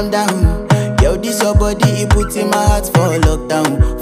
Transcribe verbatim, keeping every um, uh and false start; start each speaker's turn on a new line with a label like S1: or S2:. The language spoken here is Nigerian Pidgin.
S1: calm down. Yo, this your body, it puts in my heart for lockdown,